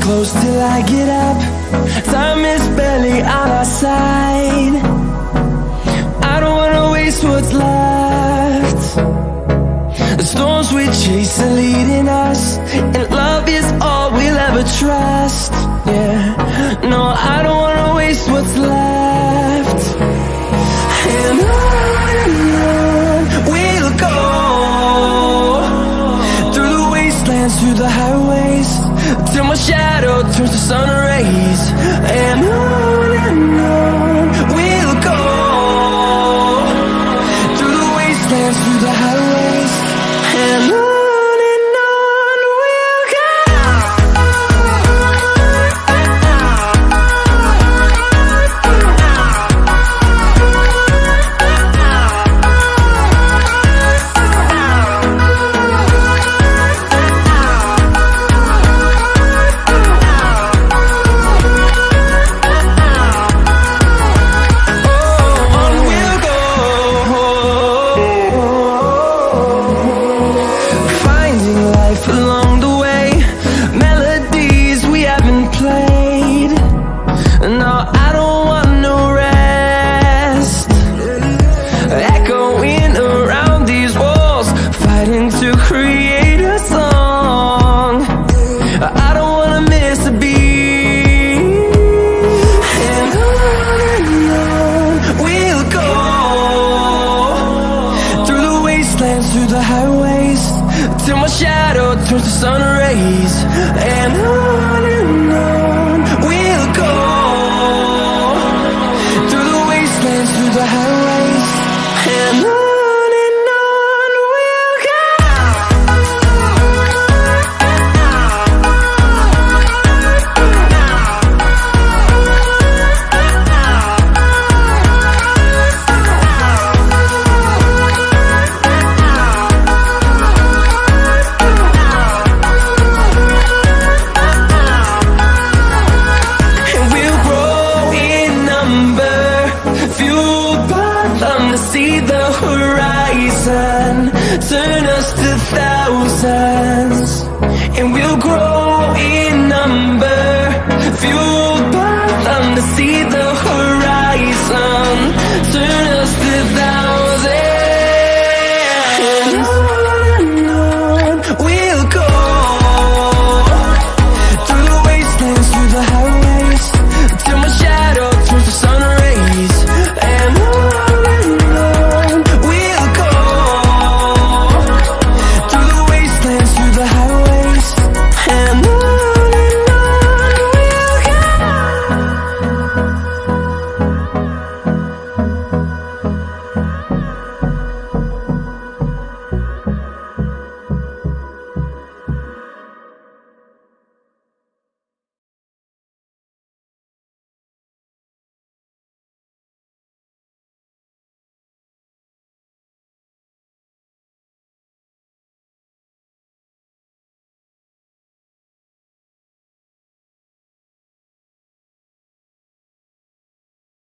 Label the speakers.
Speaker 1: close till I get up. Time is barely on our side. I don't wanna waste what's left. The storms we chase are leading us, and love is all we'll ever trust. Yeah, no, I don't wanna waste what's left. And on we'll go, through the wastelands, through the highways, till my shadow turns to sun rays. And on we'll go, through the wastelands, through the highways, and on we'll go. Through the highways, till my shadow turns to sun rays. And on we'll go, through the wastelands, through the highways, and on we'll go. See the horizon, turn us to thousands, and we'll grow in number, fueled by them to see the horizon.